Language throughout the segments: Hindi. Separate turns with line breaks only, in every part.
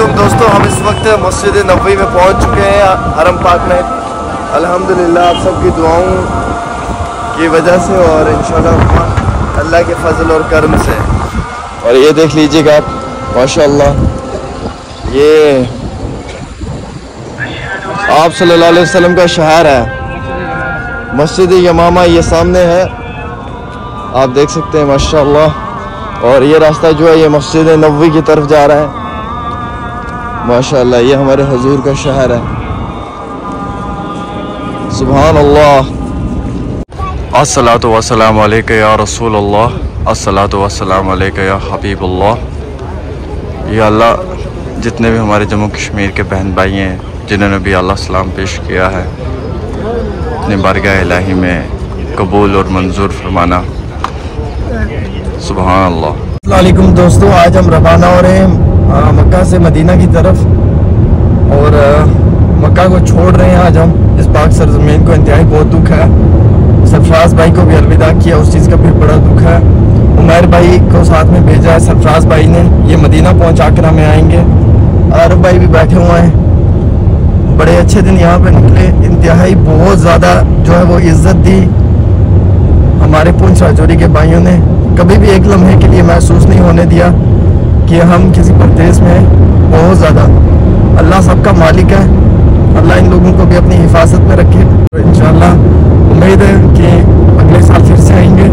वालेकुम दोस्तों, हम इस वक्त मस्जिद नबवी में पहुंच चुके हैं, हरम पाक में। अल्हम्दुलिल्लाह आप सबकी दुआओं की वजह से और इंशाल्लाह अल्लाह के फजल और करम से। और ये देख लीजिएगा आप, माशाअल्लाह, ये आप सल्लल्लाहु अलैहि वसल्लम का शहर है। मस्जिद यमामा ये सामने है, आप देख सकते हैं माशाअल्लाह। और ये रास्ता जो है ये मस्जिद नबवी की तरफ जा रहा है माशाअल्लाह। ये हमारे हुजूर का शहर है, सुभान अल्लाह। अस्सलातु वस्सलामु अलैका या रसूल अल्लाह, अस्सलातु वस्सलामु अलैका या हबीब अल्लाह। या अल्लाह, जितने भी हमारे जम्मू कश्मीर के बहन भाई हैं जिन्होंने भी अल्लाह सलाम पेश किया है, अपने बारगाह इलाही में कबूल और मंजूर फरमाना, सुभान अल्लाह। अस्सलाम वालेकुम दोस्तों, आज हम रवाना हो रहे हैं मक्का से मदीना की तरफ और मक्का को छोड़ रहे हैं आज हम। इस पाक सरजमीन को इंतहाई बहुत दुख है। सरफराज भाई को भी अलविदा किया, उस चीज़ का भी बड़ा दुख है। उमर भाई को साथ में भेजा है सरफराज भाई ने, ये मदीना पहुंचा कर हमें आएंगे। आरफ भाई भी बैठे हुए हैं। बड़े अच्छे दिन यहाँ पे निकले, इंतहाई बहुत ज़्यादा जो है वो इज्जत दी हमारे पुंछ राजौरी के भाइयों ने। कभी भी एक लम्हे के लिए महसूस नहीं होने दिया कि हम किसी परदेश में हैं। बहुत ज़्यादा अल्लाह सबका मालिक है, अल्लाह इन लोगों को भी अपनी हिफाजत में रखे। तो इंशाअल्लाह उम्मीद है कि अगले साल फिर से आएंगे,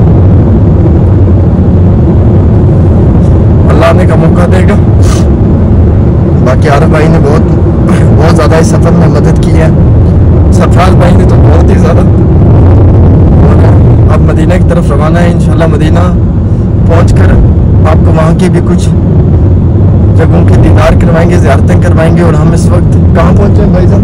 अल्लाह ने का मौका देगा। बाकी आरफ भाई ने बहुत ज़्यादा इस सफ़र में मदद की है, सरफराज भाई ने तो बहुत ही ज़्यादा। अब मदीना की तरफ रवाना है इंशाल्लाह। मदीना पहुंचकर आपको वहाँ की भी कुछ जगहों के दीदार करवाएंगे, ज़ियारतें करवाएंगे। और हम इस वक्त कहाँ पहुँचे हैं भाईजान?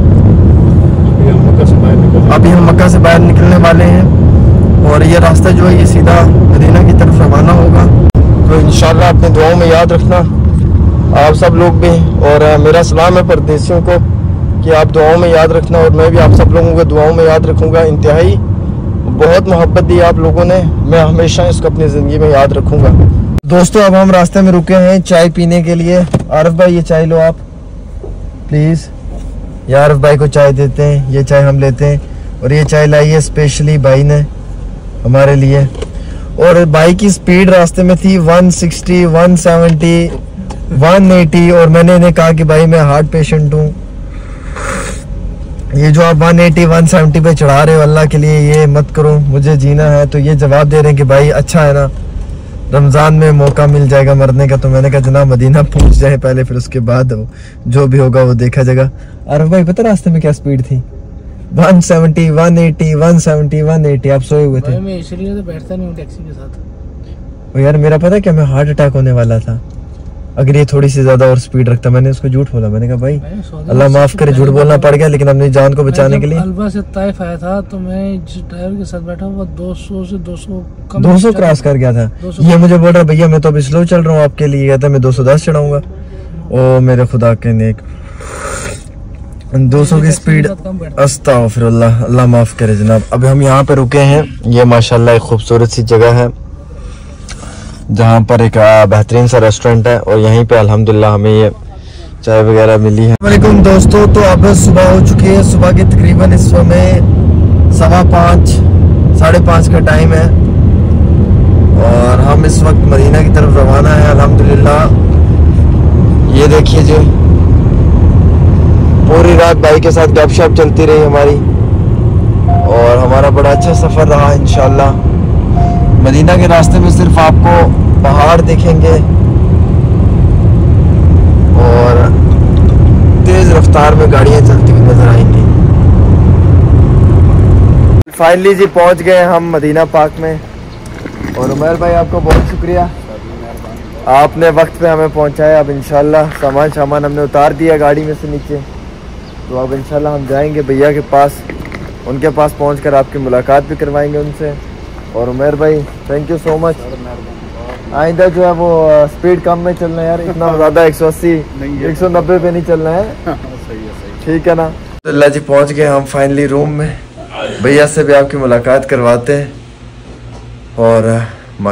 अभी हम मक्का से बाहर निकलने वाले हैं और ये रास्ता जो है ये सीधा मदीना की तरफ रवाना होगा। तो इंशाल्लाह अपनी दुआओं में याद रखना आप सब लोग भी, और मेरा सलाम है परदेशियों को कि आप दुआओं में याद रखना और मैं भी आप सब लोगों को दुआओं में याद रखूँगा। इंतहाई बहुत मोहब्बत दी आप लोगों ने, मैं हमेशा इसको अपनी ज़िंदगी में याद रखूँगा। दोस्तों अब हम रास्ते में रुके हैं चाय पीने के लिए। आरफ भाई ये चाय लो आप प्लीज़। ये आरफ भाई को चाय देते हैं, ये चाय हम लेते हैं। और ये चाय लाई है स्पेशली भाई ने हमारे लिए। और भाई की स्पीड रास्ते में थी 160, 170, 180 और मैंने इन्हें कहा कि भाई मैं हार्ट पेशेंट हूँ, ये जो आप 180, 170 पे चढ़ा रहे हो अल्लाह के लिए ये मत करो, मुझे जीना है। तो ये जवाब दे रहे हैं कि भाई अच्छा है ना, रमज़ान में मौका मिल जाएगा मरने का। तो मैंने कहा जनाब मदीना पहुंच जाए पहले, फिर उसके बाद जो भी होगा वो देखा जाएगा। आरफ भाई पता रास्ते में क्या स्पीड थी? 170, 180, 170, 180। आप सोए हुए थे?
मैं इसलिए तो बैठता नहीं हूँ टैक्सी के साथ।
यार मेरा पता क्या, मैं हार्ट अटैक होने वाला था अगर ये थोड़ी सी ज्यादा और स्पीड रखता। मैंने उसको झूठ बोला, मैंने कहा भाई अल्लाह माफ करे, झूठ बोलना पड़ गया, लेकिन अपनी जान को बचाने के लिए।
अलवा से ताइफ आया था तो मैं जिस ड्राइवर के साथ बैठा वो 200 से
200 क्रॉस कर गया था। ये मुझे बोल रहा भैया मैं तो अभी स्लो चल रहा हूँ आपके लिए, कहता मैं 210 चढ़ाऊंगा। ओ मेरे खुदा के नेक, 200 की स्पीड, अस्तगफिरुल्लाह, अल्लाह माफ करे जनाब। अभी हम यहाँ पे रुके हैं, ये माशाल्लाह एक खूबसूरत सी जगह है जहाँ पर एक बेहतरीन सा रेस्टोरेंट है और यहीं पे अल्हम्दुलिल्लाह हमें ये चाय वगैरह मिली है। वालेकुम दोस्तों, तो अब सुबह हो चुकी है, सुबह के तकरीबन इस समय 5:15, 5:30 का टाइम है और हम इस वक्त मदीना की तरफ रवाना है अल्हम्दुलिल्लाह। ये देखिए जी, पूरी रात भाई के साथ गपशप चलती रही हमारी और हमारा बड़ा अच्छा सफ़र रहा इंशाल्लाह। मदीना के रास्ते में सिर्फ आपको पहाड़ दिखेंगे और तेज रफ्तार में गाड़ियां चलती हुई नजर आएंगी। फाइनली जी पहुंच गए हम मदीना पाक में और उमर भाई आपको बहुत शुक्रिया, आपने वक्त पे हमें पहुंचाया। अब इंशाल्लाह सामान हमने उतार दिया गाड़ी में से नीचे, तो अब इंशाल्लाह हम जाएंगे भैया के पास, उनके पास पहुंचकर आपकी मुलाकात भी करवाएंगे उनसे। और उमर भाई थैंक यू सो मच। आइंदा जो है वो स्पीड कम में चलना है यार, इतना ज़्यादा 180, 190 पे नहीं चलना है, ठीक है ना? तो अल्लाह जी पहुंच गए हम फाइनली रूम में, भैया से भी आपकी मुलाकात करवाते हैं। और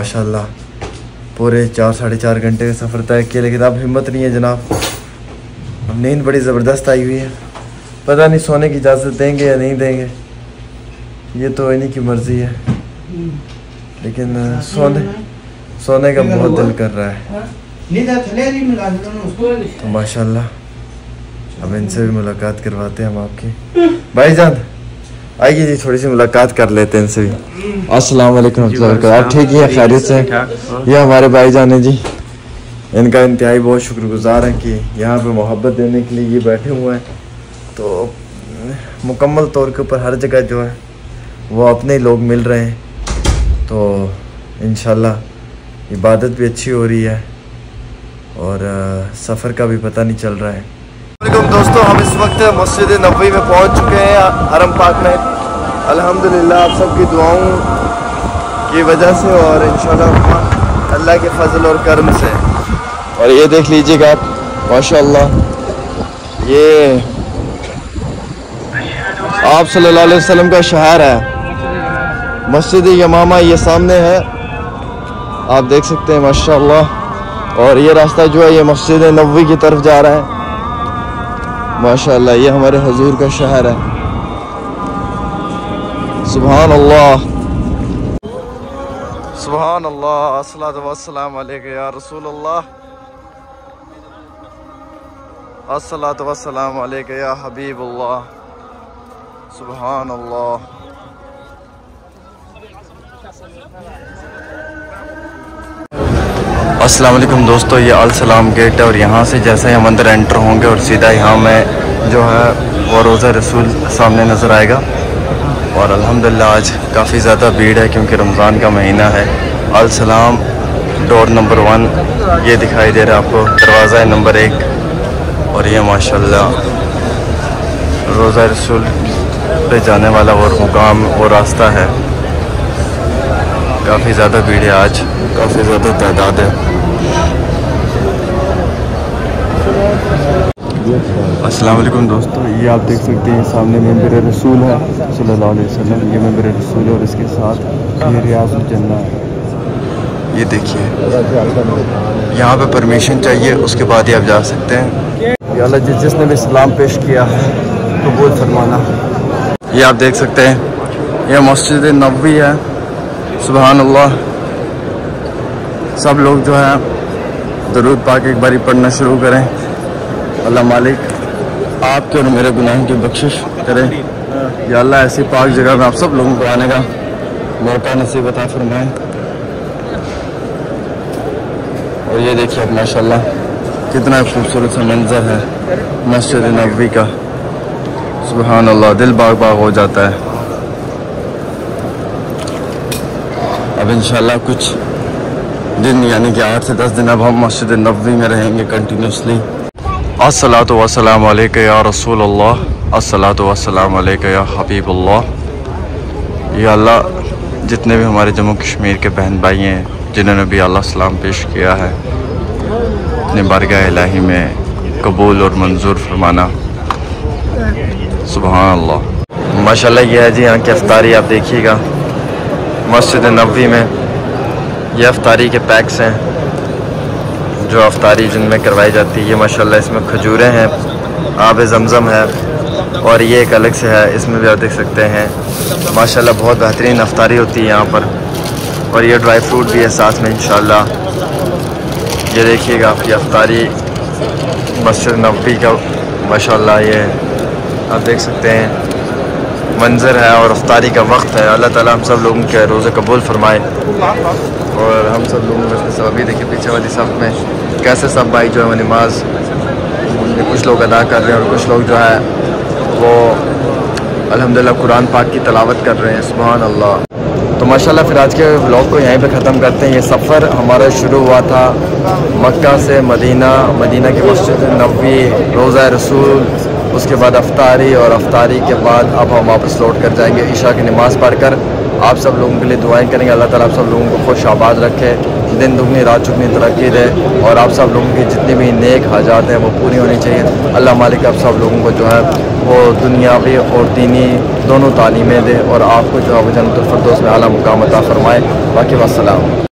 माशाल्लाह पूरे 4 साढ़े 4 घंटे का सफ़र तय किया, लेकिन अब हिम्मत नहीं है जनाब, अब नींद बड़ी ज़बरदस्त आई हुई है, पता नहीं सोने की इजाज़त देंगे या नहीं देंगे, ये तो इन्हीं की मर्ज़ी है, लेकिन सोने का बहुत दिल कर रहा है। तो माशाल्लाह अब इनसे भी मुलाकात करवाते हैं हम आपकी। भाईजान आइए जी, थोड़ी सी मुलाकात कर लेते हैं इनसे भी। अस्सलाम वालेकुम। आप ठीक है, खैरियत से? ये हमारे भाईजान है जी, इनका इंतहाई बहुत शुक्रगुजार है कि यहाँ पे मोहब्बत देने के लिए ये बैठे हुए हैं। तो मुकम्मल तौर के ऊपर हर जगह जो है वो अपने ही लोग मिल रहे हैं, तो इंशाल्लाह इबादत भी अच्छी हो रही है और सफ़र का भी पता नहीं चल रहा है। दोस्तों, हम इस वक्त मस्जिद नबवी में पहुंच चुके हैं, हरम पाक में। अल्हम्दुलिल्लाह आप सबकी दुआओं की वजह से और इंशाल्लाह अल्लाह के फजल और करम से। और ये देख लीजिएगा आप, माशाअल्लाह, ये आप सल्लल्लाहु अलैहि वसल्लम का शहर है। मस्जिद यमामा ये सामने है, आप देख सकते हैं माशाअल्लाह। और ये रास्ता जो है ये मस्जिद नबवी की तरफ जा रहा है माशाअल्लाह। ये हमारे हुजूर का शहर है। सुभान अल्लाह, सुभान अल्लाह, अस्सलातु वस्सलाम अलैका या रसूल अल्लाह, अस्सलातु वस्सलाम अलैका या हबीब अल्लाह, सुभान अल्लाह। अस्सलाम वालेकुम दोस्तों, ये अल सलाम गेट है और यहाँ से जैसे ही हम अंदर एंटर होंगे और सीधा यहाँ में जो है वो रोज़ा रसूल सामने नज़र आएगा। और अल्हम्दुलिल्लाह आज काफ़ी ज़्यादा भीड़ है क्योंकि रमज़ान का महीना है। अल सलाम डोर नंबर 1 ये दिखाई दे रहा है आपको, दरवाज़ा है नंबर 1। और ये माशाल्लाह रोज़ा रसूल पे जाने वाला वो मुकाम, वो रास्ता है। काफ़ी ज़्यादा भीड़ है आज, काफ़ी ज़्यादा तादाद है। अस्सलाम वालेकुम दोस्तों, ये आप देख सकते हैं सामने मेंबर रसूल है सल्लल्लाहु अलैहि वसल्लम। ये मेंबर रसूल है और इसके साथ ये रियाज़ुल जन्नह है। ये देखिए, यहाँ पे परमिशन चाहिए, उसके बाद ही आप जा सकते हैं। या अल्लाह जिसने भी सलाम पेश किया है कबूल फरमाना। ये आप देख सकते हैं यह मस्जिद नबवी है। सुभान अल्लाह, सब लोग जो है दरूद पाक एक बारी पढ़ना शुरू करें। अल्लाह मालिक आपके और मेरे गुनाहों की बख्शिश करें। या अल्लाह ऐसी पाक जगह में आप सब लोगों को आने का मौका नसीब अता फरमाएं। और ये देखिए अब माशाल्लाह कितना खूबसूरत सा मंजर है मस्जिद नबवी का। सुभान अल्लाह, दिल बाग बाग हो जाता है। अब इंशाल्लाह कुछ दिन यानी कि 8 से 10 दिन अब हम मस्जिद नबवी में रहेंगे कंटिन्यूसली। अस्सलातु वस्सलामु अलैका या रसूल अल्लाह, अस्सलातु वस्सलामु अलैका या हबीब अल्लाह। या अल्लाह जितने भी हमारे जम्मू कश्मीर के बहन भाई हैं जिन्होंने भी अल्लाह सलाम पेश किया है, अपने बारगाह इलाही में कबूल और मंजूर फरमाना। सुभान अल्लाह, माशाल्लाह। ये है जी यहाँ की अफ्तारी, आप देखिएगा मस्जिद नबवी में। ये अफ्तारी के पैक्स हैं जो अफ्तारी जिनमें करवाई जाती है। ये माशाल्लाह इसमें खजूरें हैं, आब ज़मज़म है और ये एक अलग से है, इसमें भी आप देख सकते हैं माशाल्लाह बहुत बेहतरीन अफ्तारी होती है यहाँ पर। और ये ड्राई फ्रूट भी है साथ में इंशाल्लाह। ये देखिएगा आपकी अफ्तारी मस्जिद नबवी का माशाल्लाह, ये आप देख सकते हैं मंज़र है और अफ्तारी का वक्त है। अल्लाह ताला हम सब लोगों के रोज़े कबूल फरमाए और हम सब लोगों को सब अभी देखिए पीछे वाली सब में कैसे सब भाई जो है वो नमाज कुछ लोग अदा कर रहे हैं और कुछ लोग जो है वो अल्हम्दुलिल्लाह कुरान पाक की तलावत कर रहे हैं। सुभान अल्लाह। तो माशाल्लाह फिर आज के व्लॉग को यहीं पे ख़त्म करते हैं। ये सफ़र हमारा शुरू हुआ था मक्का से मदीना, मदीना की मस्जिद नबवी, रोज़ा रसूल, उसके बाद अफ्तारी और अफ्तारी के बाद अब हम वापस लौट कर जाएंगे ईशा की नमाज़ पढ़कर। आप सब लोगों के लिए दुआएं करेंगे, अल्लाह ताला आप सब लोगों को खुश आबाद रखे, दिन दुगनी रात चुगनी तरक्की दे और आप सब लोगों की जितनी भी नेक हाजात हैं वो पूरी होनी चाहिए। अल्लाह मालिक आप सब लोगों को जो है वो दुनियावी और दीनी दोनों तालीमें दे और आपको जो है वो जन्नतुल फिरदौस में आला मुकाम अता फरमाए। बाकी वस्सलाम।